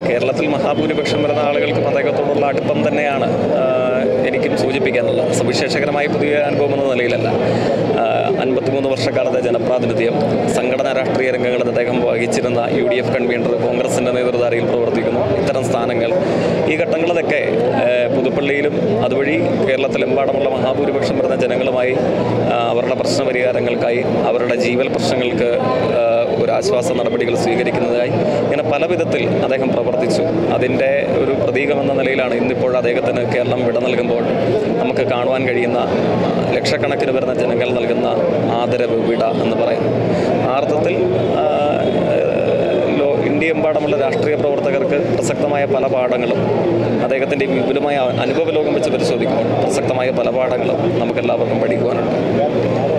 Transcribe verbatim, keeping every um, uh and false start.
കേരളത്തിൽ മഹാഭൂരിപക്ഷം വരുന്ന ആളുകൾക്കും അദ്ദേഹത്തോടുള്ള അടുപ്പം തന്നെയാണ് എനിക്കും സൂചിപ്പിക്കാനുള്ളത്. സവിശേഷകരമായ പുതിയ അനുഭവം എന്ന നിലയിലല്ല. അൻപത്തിമൂന്ന് വർഷക്കാലത്തെ ജനപ്രാതിനിധ്യം, സംഘടനാ രാഷ്ട്രീയ രംഗങ്ങളിൽ അദ്ദേഹം വഹിച്ചിരുന്ന യു ഡി എഫ് കൺവീനർ, കോൺഗ്രസിൻ്റെ നേതൃത്വധാരയിൽ പ്രവർത്തിക്കുന്നു. ഇത്തരം സ്ഥാനങ്ങൾ ഈ ഘട്ടങ്ങളിലൊക്കെ പുതുപ്പള്ളിയിലും അതുവഴി കേരളത്തിലെമ്പാടുമുള്ള മഹാഭൂരിപക്ഷം വരുന്ന ജനങ്ങളുമായി അവരുടെ പ്രശ്ന പരിഹാരങ്ങൾക്കായി, അവരുടെ ജീവൽ പ്രശ്നങ്ങൾക്ക് ഒരു ആശ്വാസ നടപടികൾ സ്വീകരിക്കുന്നതായി ഇങ്ങനെ പല വിധത്തിൽ അദ്ദേഹം പ്രവർത്തിച്ചു. അതിൻ്റെ ഒരു പ്രതീകമെന്ന നിലയിലാണ് ഇന്നിപ്പോൾ അദ്ദേഹത്തിന് കേരളം വിട നൽകുമ്പോൾ നമുക്ക് കാണുവാൻ കഴിയുന്ന ലക്ഷക്കണക്കിന് വരുന്ന ജനങ്ങൾ നൽകുന്ന ആദരവ്, വിട എന്ന് പറയുന്നത്. ആ അർത്ഥത്തിൽ ഇന്ത്യയെമ്പാടുമുള്ള രാഷ്ട്രീയ പ്രവർത്തകർക്ക് പ്രസക്തമായ പല പാഠങ്ങളും, അദ്ദേഹത്തിൻ്റെ വിപുലമായ അനുഭവ ലോകം വെച്ച് പരിശോധിക്കുമ്പോൾ പ്രസക്തമായ പല പാഠങ്ങളും നമുക്കെല്ലാവർക്കും പഠിക്കുവാനുണ്ട്.